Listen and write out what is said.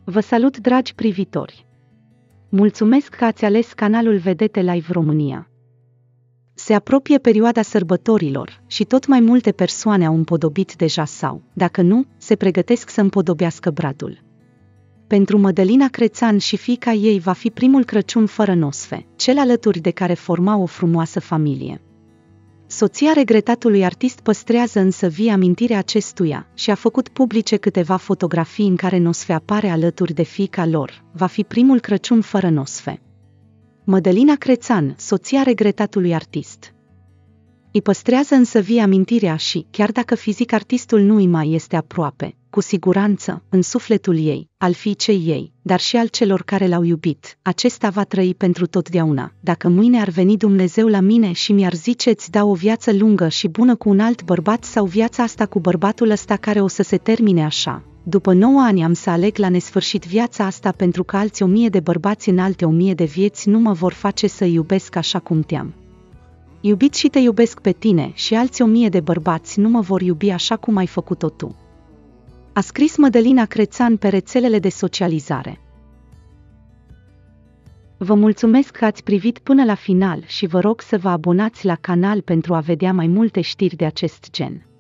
Vă salut, dragi privitori! Mulțumesc că ați ales canalul Vedete Live România. Se apropie perioada sărbătorilor și tot mai multe persoane au împodobit deja sau, dacă nu, se pregătesc să împodobească bradul. Pentru Mădălina Crețan și fiica ei va fi primul Crăciun fără nosfe, cel alături de care forma o frumoasă familie. Soția regretatului artist păstrează însă vie amintirea acestuia și a făcut publice câteva fotografii în care nosfe apare alături de fiica lor. Va fi primul Crăciun fără nosfe. Mădălina Crețan, soția regretatului artist, îi păstrează însă vie amintirea și, chiar dacă fizic artistul nu îi mai este aproape, cu siguranță, în sufletul ei, al fiicei ei, dar și al celor care l-au iubit, acesta va trăi pentru totdeauna. Dacă mâine ar veni Dumnezeu la mine și mi-ar zice îți dau o viață lungă și bună cu un alt bărbat sau viața asta cu bărbatul ăsta care o să se termine așa, după 9 ani am să aleg la nesfârșit viața asta pentru că alți 1000 de bărbați în alte 1000 de vieți nu mă vor face să iubesc așa cum te-am iubit și te iubesc pe tine și alți 1000 de bărbați nu mă vor iubi așa cum ai făcut-o tu. A scris Mădălina Crețan pe rețelele de socializare. Vă mulțumesc că ați privit până la final și vă rog să vă abonați la canal pentru a vedea mai multe știri de acest gen.